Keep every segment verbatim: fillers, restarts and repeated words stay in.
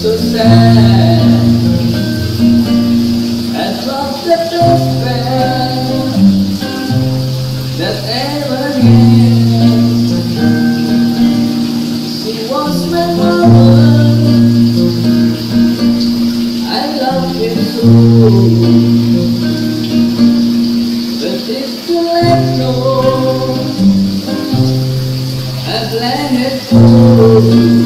so sad and lost the best friend that ever had. She was my woman, I loved her so, but it's too late now, I've let her go.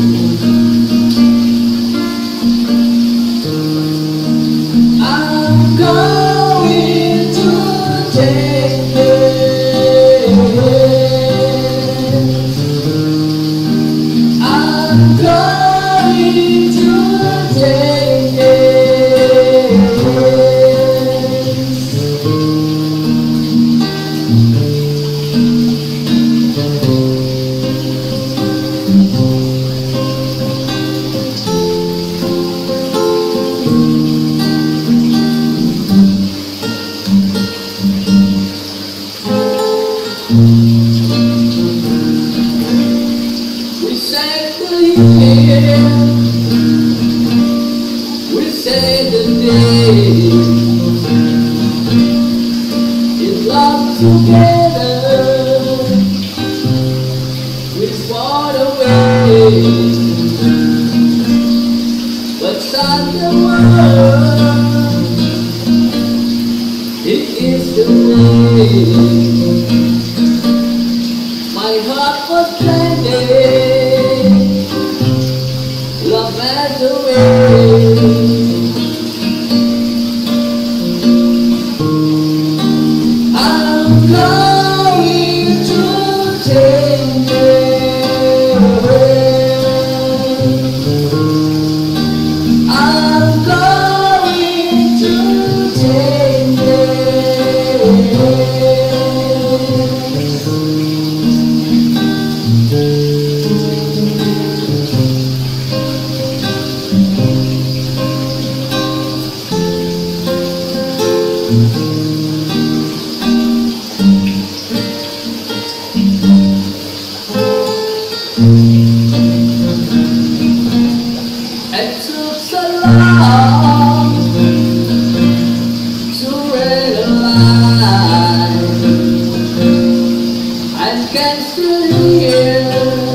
We sang the year, we sang the day, in love together, we fought away, but on the world, it is the way. My heart was blinded, love went away. I'm going to take it away. I'm going to take it away. It took so long to realize I can still hear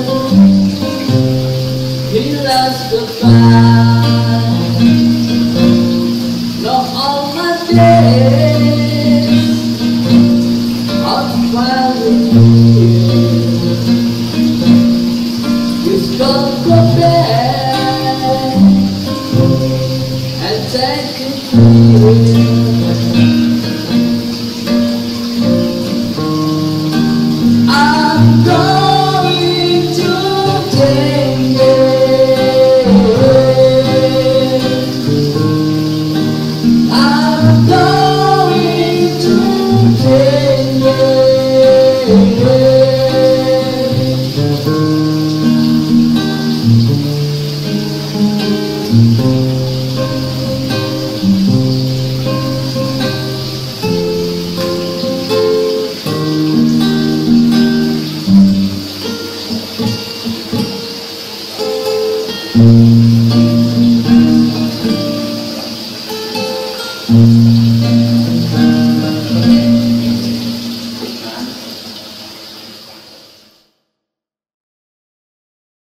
he lost the fight. Not all my days I'll try with you. We've got to go back and take it through. I'm going to take it away. I'm going to take it away. Mm-hmm.